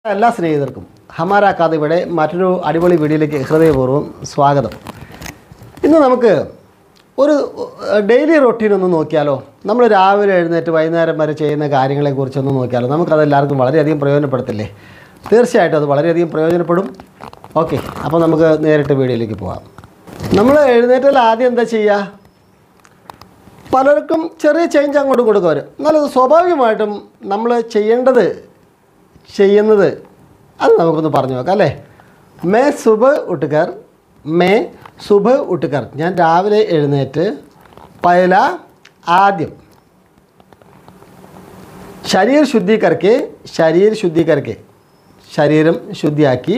എല്ലാ സ്നേഹിതർക്കും ഹമാര അക്കാദമിയുടെ മറ്റൊരു അടിപൊളി വീഡിയോയിലേക്ക് ഹൃദയപൂർവ്വം സ്വാഗതം. ഇന്ന് നമുക്ക് ഒരു ഡെയിലി റൊട്ടീൻ ഒന്ന് നോക്കിയാലോ. നമ്മൾ രാവിലെ എഴുന്നേറ്റ് വൈകുന്നേരം വരെ ചെയ്യുന്ന കാര്യങ്ങളെക്കുറിച്ചൊന്ന് നോക്കിയാലോ. നമുക്കതെല്ലാവർക്കും വളരെയധികം പ്രയോജനപ്പെടുത്തില്ലേ? തീർച്ചയായിട്ടും അത് വളരെയധികം പ്രയോജനപ്പെടും. ഓക്കെ, അപ്പോൾ നമുക്ക് നേരിട്ട് വീഡിയോയിലേക്ക് പോകാം. നമ്മൾ എഴുന്നേറ്റാൽ ആദ്യം എന്താ ചെയ്യുക? പലർക്കും ചെറിയ ചേഞ്ച് അങ്ങോട്ട് കൊടുക്കുക. എന്നാലും സ്വാഭാവികമായിട്ടും നമ്മൾ ചെയ്യുന്നത് അത് നമുക്കൊന്ന് പറഞ്ഞു നോക്കാം അല്ലേ. മേ സുബഹ് ഉട്ട്കർ ഞാൻ രാവിലെ എഴുന്നേറ്റ് പഹല ആദ്യം ശരീരം ശുദ്ധീകരിക്കെ ശരീരം ശുദ്ധിയാക്കി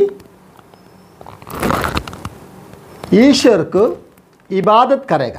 ഈശ്വർക്ക് ഇബാദത്ത് കരേഗ.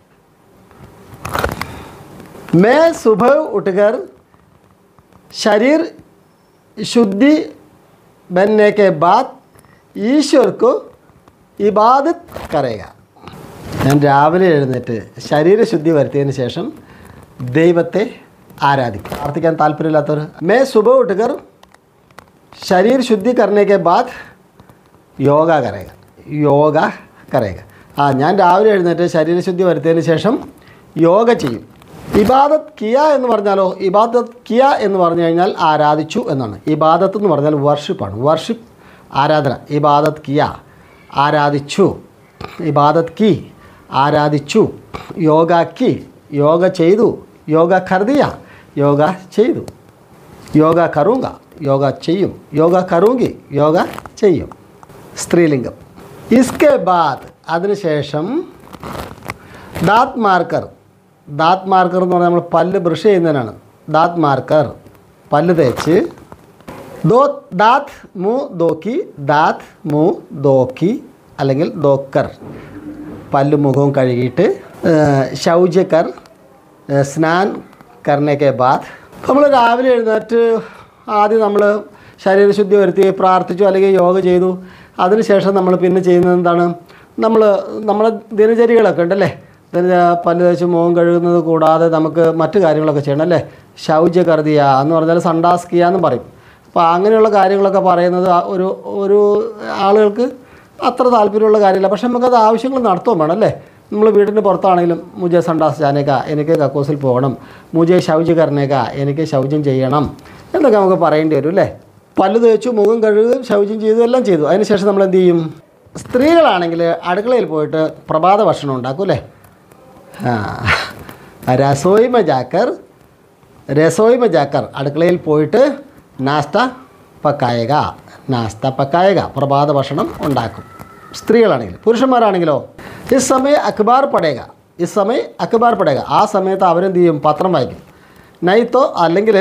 मैं सुबह उठकर शरीर शुद्धि बनने के बाद ईश्वर को इबादत करेगा. ഞാൻ രാവിലെ എഴുന്നേറ്റ് ശരീരശുദ്ധി വരുത്തിയതിന് ശേഷം ദൈവത്തെ ആരാധിക്കും. പ്രാർത്ഥിക്കാൻ താല്പര്യമില്ലാത്തവർ मैं सुबह उठकर शरीर शुद्धि करने के बाद യോഗ കരേഗ. ഞാൻ രാവിലെ എഴുന്നേറ്റ് ശരീരശുദ്ധി വരുത്തിയതിന് ശേഷം യോഗ ചെയ്യും. ഇബാദത്ത് കിയ എന്ന് പറഞ്ഞാലോ, ഇബാദത്ത് കിയ എന്ന് പറഞ്ഞു കഴിഞ്ഞാൽ ആരാധിച്ചു എന്നാണ്. ഇബാദത്ത് എന്ന് പറഞ്ഞാൽ വർഷിപ്പാണ്. വർഷിപ്പ് ആരാധന. ഇബാദത്ത് കിയ ആരാധിച്ചു, ഇബാദത്ത് കി ആരാധിച്ചു, യോഗ കി യോഗ ചെയ്തു, യോഗ കർദിയ യോഗ ചെയ്തു, യോഗ കറൂങ്ക യോഗ ചെയ്യും, യോഗ കറൂങ്കി യോഗ ചെയ്യും. സ്ത്രീലിംഗം. ഇസ്കെ ബാദ് അതിനുശേഷം ദാത് മാർക്കർ എന്ന് പറഞ്ഞാൽ നമ്മൾ പല്ല് ബ്രഷ് ചെയ്യുന്നതിനാണ്. ദാത് മാർക്കർ പല്ല് തേച്ച് ദാത് മൂ ദോക്കി അല്ലെങ്കിൽ ദോക്കർ പല്ല് മുഖവും കഴുകിയിട്ട് ശൗചക്കർ സ്നാൻ കർണേക്കെ ബാദ് നമ്മൾ രാവിലെ എഴുന്നേറ്റ് ആദ്യം നമ്മൾ ശരീരശുദ്ധി വരുത്തി പ്രാർത്ഥിച്ചു അല്ലെങ്കിൽ യോഗ ചെയ്തു. അതിനുശേഷം നമ്മൾ പിന്നെ ചെയ്യുന്നത് എന്താണ്? നമ്മളെ ദിനചര്യകളൊക്കെ ഉണ്ടല്ലേ. പല്ല് തേച്ച് മുഖം കഴുകുന്നത് കൂടാതെ നമുക്ക് മറ്റു കാര്യങ്ങളൊക്കെ ചെയ്യണം അല്ലേ. ശൗചകർദിയ എന്ന് പറഞ്ഞാൽ സണ്ടാസ്കിയ എന്നും പറയും. അപ്പോൾ അങ്ങനെയുള്ള കാര്യങ്ങളൊക്കെ പറയുന്നത് ഒരു ആളുകൾക്ക് അത്ര താല്പര്യമുള്ള കാര്യമില്ല. പക്ഷെ നമുക്കത് ആവശ്യങ്ങൾ നടത്തുകയും വേണം അല്ലേ. നമ്മൾ വീടിന് പുറത്താണെങ്കിലും മുജെ സണ്ടാസ് ജാനേക്ക എനിക്ക് കക്കൂസിൽ പോകണം, മുജെ ശൗച കർണേക്ക എനിക്ക് ശൗചം ചെയ്യണം എന്നൊക്കെ നമുക്ക് പറയേണ്ടി വരും അല്ലേ. പല്ല് തേച്ചു മുഖം കഴുകുകയും ശൗചം ചെയ്തു എല്ലാം ചെയ്തു. അതിനുശേഷം നമ്മൾ എന്ത് ചെയ്യും? സ്ത്രീകളാണെങ്കിൽ അടുക്കളയിൽ പോയിട്ട് പ്രഭാത ഭക്ഷണം ഉണ്ടാക്കും അല്ലേ. രസോയി में जाकर അടുക്കളയിൽ പോയിട്ട് നാസ്ത പക്കായേക പ്രഭാത ഭക്ഷണം ഉണ്ടാക്കും സ്ത്രീകളാണെങ്കിൽ. പുരുഷന്മാരാണെങ്കിലോ ഇസ് സമയം അഖബാർ പടേക ആ സമയത്ത് അവരെന്ത് ചെയ്യും? പത്രം വായിക്കും. നൈത്തോ അല്ലെങ്കിൽ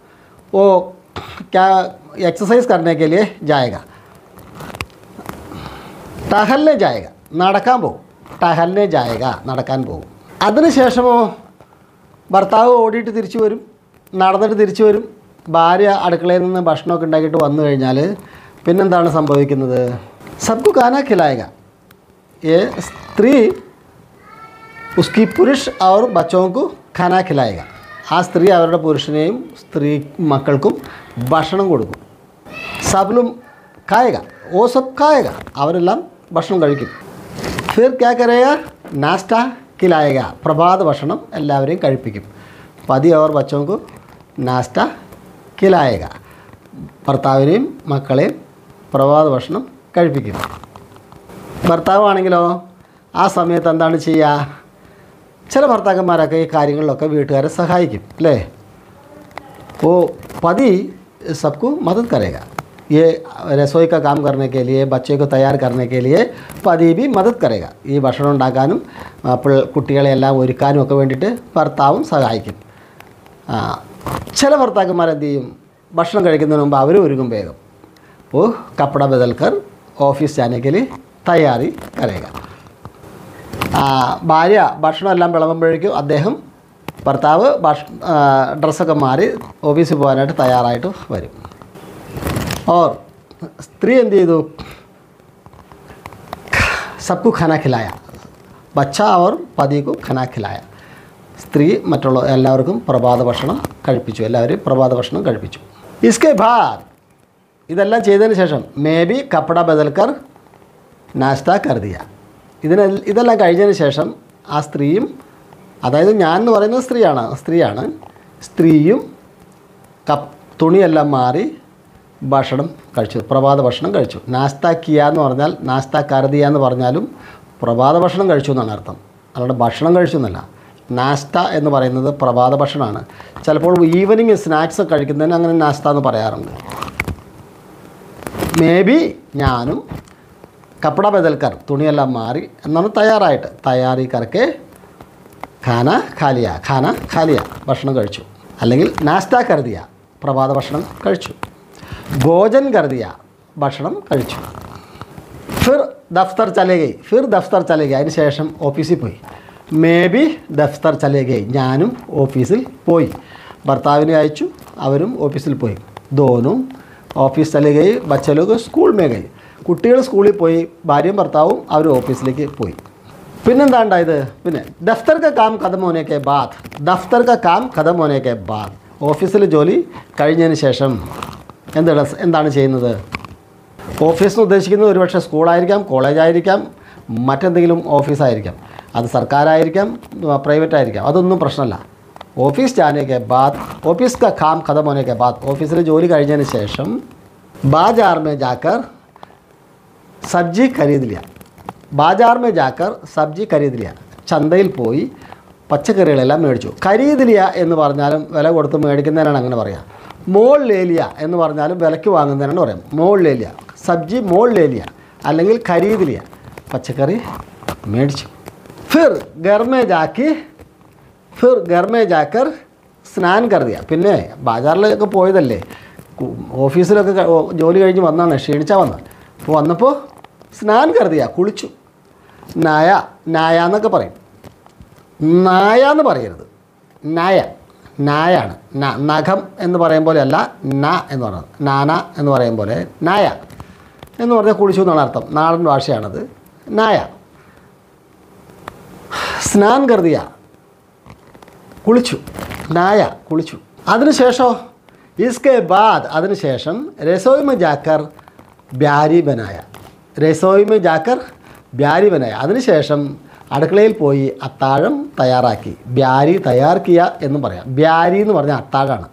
एक्सरसाइज करने के लिए जाएगा, टहलने जाएगा നടക്കാൻ പോകും. ടഹലിനെ ജായക നടക്കാൻ പോകും. അതിനുശേഷമോ ഭർത്താവ് ഓടിയിട്ട് തിരിച്ചു വരും, നടന്നിട്ട് തിരിച്ചു വരും. ഭാര്യ അടുക്കളയിൽ നിന്ന് ഭക്ഷണമൊക്കെ ഉണ്ടാക്കിയിട്ട് വന്നു കഴിഞ്ഞാൽ പിന്നെന്താണ് സംഭവിക്കുന്നത്? സബ്കു ഖാന ഖിലായക. സ്ത്രീ ഉസ്കി പുരുഷ് ഔർ ബച്ചോങ്കു ഖാന ഖിലായക. ആ സ്ത്രീ അവരുടെ പുരുഷനെയും മക്കൾക്കും ഭക്ഷണം കൊടുക്കും. സബ്ലും ഖായക സബ് ഖായക അവരെല്ലാം ഭക്ഷണം കഴിക്കും. ഫിർ ക്യാ കരേഗ നാസ്ത ഖിലായക പ്രഭാത ഭക്ഷണം എല്ലാവരെയും കഴിപ്പിക്കും. പതി അവർ ബച്ചോങ്കു നാസ്ത ഖിലായക ഭർത്താവിനെയും മക്കളെയും പ്രഭാത ഭക്ഷണം കഴിപ്പിക്കും. ഭർത്താവാണെങ്കിലോ ആ സമയത്ത് എന്താണ് ചെയ്യുക? ചില ഭർത്താക്കന്മാരൊക്കെ ഈ കാര്യങ്ങളിലൊക്കെ വീട്ടുകാരെ സഹായിക്കും അല്ലേ. പതി सबको मदद करेगा. ये रसोई का काम करने के लिए, बच्चे को तैयार करने के लिए पति भी मदद करेगा. ഈ ഭക്ഷണം ഉണ്ടാക്കാനും കുട്ടികളെല്ലാം ഒരുക്കാനും ഒക്കെ വേണ്ടിയിട്ട് ഭർത്താവും സഹായിക്കും. ചില ഭർത്താക്കന്മാർ എന്ത് ചെയ്യും? ഭക്ഷണം കഴിക്കുന്നതിന് മുമ്പ് അവർ ഒരുങ്ങും വേഗം. കപ്പട ബദൽക്കർ ഓഫീസ് जाने के लिए तैयारी करेगा. ഭാര്യ ഭക്ഷണം എല്ലാം വിളമ്പുമ്പോഴേക്കും ഭർത്താവ് ഡ്രസ്സൊക്കെ മാറി ഓഫീസിൽ പോകാനായിട്ട് തയ്യാറായിട്ട് വരും. ഓർ സ്ത്രീ എന്ത് ചെയ്തു? സബ്കു ഖാന ഖിലായ ബച്ച ഓർ പതിക്കു ഖാന ഖിലായ. സ്ത്രീ മറ്റുള്ള എല്ലാവർക്കും പ്രഭാത ഭക്ഷണം കഴിപ്പിച്ചു. എല്ലാവരും പ്രഭാത ഭക്ഷണം കഴിപ്പിച്ചു. इसके बाद ഇതെല്ലാം ചെയ്തതിന് ശേഷം മേ ബി കപ്പട ബദൽക്കർ നാസ്ത കരുതിയ. ഇതെല്ലാം കഴിഞ്ഞതിന് ശേഷം ആ സ്ത്രീയും, അതായത് ഞാൻ എന്ന് പറയുന്നത് സ്ത്രീയാണ്, സ്ത്രീയും തുണിയെല്ലാം മാറി ഭക്ഷണം കഴിച്ചു, പ്രഭാത ഭക്ഷണം കഴിച്ചു. നാസ്ത കിയ എന്ന് പറഞ്ഞാൽ, നാസ്ത കരുതിയ എന്ന് പറഞ്ഞാലും പ്രഭാത ഭക്ഷണം കഴിച്ചു എന്നാണ് അർത്ഥം, അല്ലാണ്ട് ഭക്ഷണം കഴിച്ചു എന്നല്ല. നാസ്ത എന്ന് പറയുന്നത് പ്രഭാത ഭക്ഷണമാണ്. ചിലപ്പോൾ ഈവനിങ് സ്നാക്സ് കഴിക്കുന്നതിന് അങ്ങനെ നാസ്ത എന്ന് പറയാറുണ്ട്. മേ ബി ഞാനും കപ്പട ബദൽക്കർ തുണിയെല്ലാം മാറി എന്നാണ് തയ്യാറി കറക്കെ ഖാന ഖാലിയ ഭക്ഷണം കഴിച്ചു, അല്ലെങ്കിൽ നാസ്ത കരുതിയ പ്രഭാത ഭക്ഷണം കഴിച്ചു, ഭോജൻ കരുതിയ ഭക്ഷണം കഴിച്ചു. ഫിർ ദഫ്തർ ചലേ ഗയി അതിന് ശേഷം ഓഫീസിൽ പോയി. മേ ബി ദഫ്തർ ചലേ ഗയി ഞാനും ഓഫീസിൽ പോയി. ഭർത്താവിനെ അയച്ചു, അവരും ഓഫീസിൽ പോയി. ദോനും ഓഫീസ് ചലേ ഗയി, ബच्चे लोग സ്കൂൾ മേ ഗയി. കുട്ടികൾ സ്കൂളിൽ പോയി, ഭാര്യയും ഭർത്താവും അവർ ഓഫീസിലേക്ക് പോയി. പിന്നെന്താ ഉണ്ടായത്? പിന്നെ ദഫ്തർ കാ കാം ഖതം ഹോനെ കെ ബാദ് ഓഫീസിലെ ജോലി കഴിഞ്ഞതിന് ശേഷം എന്താണ് ചെയ്യുന്നത്? ഓഫീസ് എന്ന് ഉദ്ദേശിക്കുന്നത് ഒരുപക്ഷെ സ്കൂളായിരിക്കാം, കോളേജായിരിക്കാം, മറ്റെന്തെങ്കിലും ഓഫീസായിരിക്കാം. അത് സർക്കാരായിരിക്കാം, പ്രൈവറ്റ് ആയിരിക്കാം, അതൊന്നും പ്രശ്നമല്ല. ഓഫീസ് ജാനെ കെ ബാദ്, ഓഫീസ് കാ കാം ഖതം ഹോനെ കെ ബാദ് ഓഫീസിലെ ജോലി കഴിഞ്ഞതിന് ശേഷം ബാജാർ മേ ജാക്കർ സബ്ജി ഖരീദ് ലിയ ചന്തയിൽ പോയി പച്ചക്കറികളെല്ലാം മേടിച്ചു. ഖരീദ് ലിയ എന്ന് പറഞ്ഞാലും വില കൊടുത്ത് മേടിക്കുന്നതിനാണ് അങ്ങനെ പറയുക. മോൾ ലേലിയ എന്ന് പറഞ്ഞാലും വിലയ്ക്ക് വാങ്ങുന്നതിനാണ് പറയാം. മോൾ ലേലിയ, സബ്ജി മോൾ ലേലിയ അല്ലെങ്കിൽ ഖരീദ് ലിയ, പച്ചക്കറി മേടിച്ചു. ഫിർ घर में जाकर സ്നാൻ കരുതിയ. പിന്നെ ബാജാറിലൊക്കെ പോയതല്ലേ, ഓഫീസിലൊക്കെ ജോലി കഴിഞ്ഞ് വന്നാണ്, ക്ഷീണിച്ചാൽ അപ്പോൾ വന്നപ്പോൾ സ്നാൻ കരുതിയ കുളിച്ചു. നായ എന്നൊക്കെ പറയും, നായ എന്ന് പറയരുത്, നായാണ്. നഖം എന്ന് പറയും പോലെ അല്ല, എന്ന് പറയുന്നത് നാന എന്ന് പറയും പോലെ നായ എന്ന് പറഞ്ഞാൽ കുളിച്ചു എന്നാണ് അർത്ഥം. നാടൻ ഭാഷയാണത്. നായ. സ്നാൻ കരുതിയ കുളിച്ചു, നായ കുളിച്ചു. അതിനുശേഷം ഇസ്കെ ബാദ് അതിനുശേഷം രസോയ് മേ ജാക്കർ ബ്യാരി ബനായ അതിനുശേഷം അടുക്കളയിൽ പോയി അത്താഴം തയ്യാറാക്കി. ബ്യാരി തയ്യാറാക്കിയ എന്നും പറയാം. ബ്യാരി എന്ന് പറഞ്ഞാൽ അത്താഴമാണ്.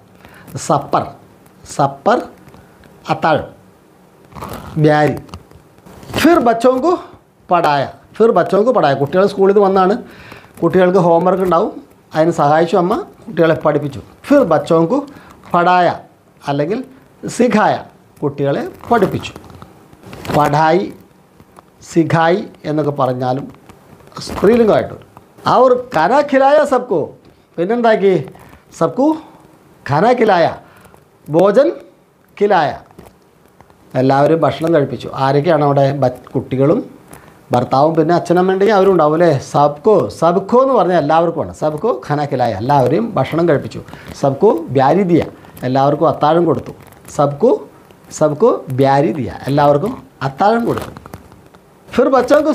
സപ്പർ അത്താഴം, ബ്യാരി. ഫിർ ബച്ചോങ്കു പടായ കുട്ടികൾ സ്കൂളിൽ നിന്ന് വന്നാണ്, കുട്ടികൾക്ക് ഹോംവർക്ക് ഉണ്ടാവും, അതിന് സഹായിച്ചു അമ്മ, കുട്ടികളെ പഠിപ്പിച്ചു. ഫിർ ബച്ചോങ്കു പടായ അല്ലെങ്കിൽ സിഖായ കുട്ടികളെ പഠിപ്പിച്ചു. പഠായി സിഖായി എന്നൊക്കെ പറഞ്ഞാലും സ്ത്രീലിംഗമായിട്ട് വരും. അവർ ഖാന ഖിലായ സബ്കോ, പിന്നെന്താക്കി? സബ്കു ഖാന ഖിലായ, ഭോജൻ ഖിലായ, എല്ലാവരും ഭക്ഷണം കഴിപ്പിച്ചു. ആരൊക്കെയാണ് അവിടെ? കുട്ടികളും ഭർത്താവും പിന്നെ അച്ഛനമ്മ ഉണ്ടെങ്കിൽ അവരും ഉണ്ടാവും അല്ലേ. സബ്കോ എന്ന് പറഞ്ഞാൽ എല്ലാവർക്കുമാണ്. സബ്കോ ഖാന ഖിലായ, എല്ലാവരെയും ഭക്ഷണം കഴിപ്പിച്ചു. സബ്കോ ബ്യാരി ദിയ, എല്ലാവർക്കും അത്താഴം കൊടുത്തു. സബ്കോ ബ്യാരി ദിയ, എല്ലാവർക്കും അത്താഴം കൊടുത്തു. ഫിർ ബച്ചോങ്കു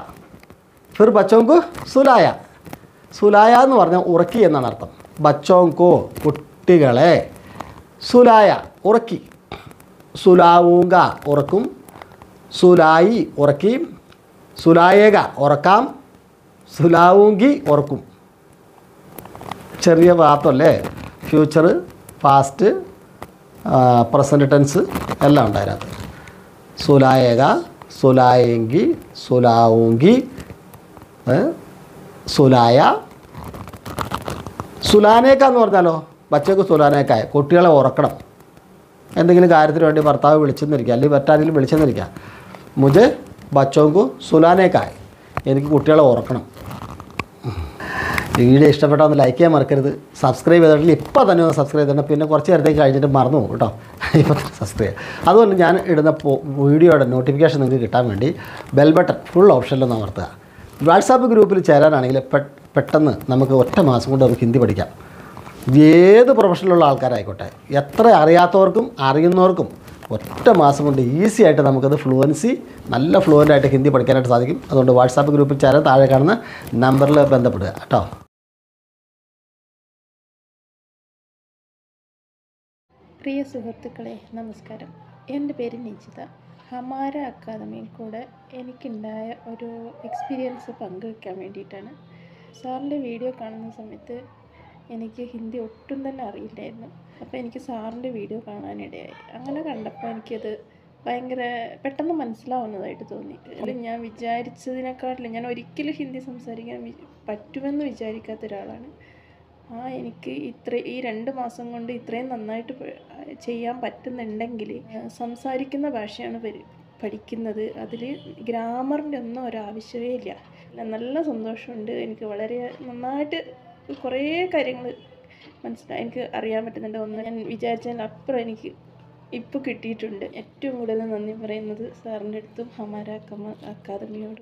സുലായ എന്ന് പറഞ്ഞാൽ ഉറക്കി എന്നാണ് അർത്ഥം. ബച്ചോങ്കോ കുട്ടികളെ, സുലായ ഉറക്കി. സുലാവൂങ്ക ഉറക്കും, സുലായി ഉറക്കി, സുലായേക ഉറക്കാം, സുലാവൂങ്കി ഉറക്കും. ചെറിയ വാർത്തല്ലേ, ഫ്യൂച്ചർ, പാസ്റ്റ്, പ്രസൻറ്റ് ടെൻസ് എല്ലാം ഉണ്ട് അതിനകത്ത്. സുലായേക, സുലായെങ്കി, സുലാവൂങ്കി, സുലായ. സുലാനേക്ക എന്ന് പറഞ്ഞാലോ, ബച്ചക്ക് സുലാനേക്കായ കുട്ടികളെ ഉറക്കണം. എന്തെങ്കിലും കാര്യത്തിന് വേണ്ടി ഭർത്താവ് വിളിച്ചെന്നിരിക്കുക, അല്ലെങ്കിൽ മറ്റാരെങ്കിലും വിളിച്ചെന്നിരിക്കുക. മുझे ബച്ചോങ്കു സുലാനേക്കായ, എനിക്ക് കുട്ടികളെ ഉറക്കണം. വീഡിയോ ഇഷ്ടപ്പെട്ടാൽ ഒന്ന് ലൈക്ക് ചെയ്യാൻ മറക്കരുത്. സബ്സ്ക്രൈബ് ചെയ്തിട്ടില്ല ഇപ്പോൾ തന്നെ ഒന്ന് സബ്സ്ക്രൈബ് ചെയ്തിട്ടുണ്ട്. പിന്നെ കുറച്ച് നേരത്തേക്ക് കഴിഞ്ഞിട്ട് മറന്നു പോകും കേട്ടോ. ഇപ്പോൾ തന്നെ സബ്സ്ക്രൈബ്. അതുകൊണ്ട് ഞാൻ ഇടുന്ന വീഡിയോയുടെ നോട്ടിഫിക്കേഷൻ നിങ്ങൾക്ക് കിട്ടാൻ വേണ്ടി ബെൽ ബട്ടൺ ഫുൾ ഓപ്ഷനിലൊന്ന് അമർത്തുക. വാട്സാപ്പ് ഗ്രൂപ്പിൽ ചേരാനാണെങ്കിൽ പെട്ടെന്ന് നമുക്ക് ഒറ്റ മാസം കൊണ്ട് നമുക്ക് ഹിന്ദി പഠിക്കാം. ഏത് പ്രൊഫഷനിലുള്ള ആൾക്കാരായിക്കോട്ടെ, എത്ര അറിയാത്തവർക്കും അറിയുന്നവർക്കും ഒറ്റ മാസം കൊണ്ട് ഈസി ആയിട്ട് നമുക്കത് നല്ല ഫ്ലുവൻ്റായിട്ട് ഹിന്ദി പഠിക്കാനായിട്ട് സാധിക്കും. അതുകൊണ്ട് വാട്സാപ്പ് ഗ്രൂപ്പിൽ ചേരാൻ താഴെ കാണുന്ന നമ്പറിൽ ബന്ധപ്പെടുക കേട്ടോ. പ്രിയ സുഹൃത്തുക്കളെ, നമസ്കാരം. എൻ്റെ പേര് നിജിത. ഹമാര അക്കാദമിയിൽ കൂടെ എനിക്കുണ്ടായ ഒരു എക്സ്പീരിയൻസ് പങ്കുവയ്ക്കാൻ വേണ്ടിയിട്ടാണ്. സാറിൻ്റെ വീഡിയോ കാണുന്ന സമയത്ത് എനിക്ക് ഹിന്ദി ഒട്ടും തന്നെ അറിയില്ലായിരുന്നു. അപ്പോൾ എനിക്ക് സാറിൻ്റെ വീഡിയോ കാണാനിടയായി. അങ്ങനെ കണ്ടപ്പോൾ എനിക്കത് ഭയങ്കര പെട്ടെന്ന് മനസ്സിലാവുന്നതായിട്ട് തോന്നി. അത് ഞാൻ വിചാരിച്ചതിനെക്കാട്ടിലും ഞാൻ ഒരിക്കലും ഹിന്ദി സംസാരിക്കാൻ പറ്റുമെന്ന് വിചാരിക്കാത്ത ഒരാളാണ്. എനിക്ക് ഈ 2 മാസം കൊണ്ട് ഇത്രയും നന്നായിട്ട് ചെയ്യാൻ പറ്റുന്നുണ്ടെങ്കിൽ സംസാരിക്കുന്ന ഭാഷയാണ് പഠിക്കുന്നത്. അതിൽ ഗ്രാമറിൻ്റെ ഒന്നും ഒരാവശ്യമേ ഇല്ല. നല്ല സന്തോഷമുണ്ട്. എനിക്ക് വളരെ നന്നായിട്ട് കുറേ കാര്യങ്ങൾ എനിക്ക് അറിയാൻ പറ്റുന്നുണ്ട്. ഒന്ന് ഞാൻ വിചാരിച്ചതിനപ്പുറം എനിക്ക് ഇപ്പോൾ കിട്ടിയിട്ടുണ്ട്. ഏറ്റവും കൂടുതൽ നന്ദി പറയുന്നത് സാറിൻ്റെ അടുത്തും ഹമാര അക്കാദമിയോടും.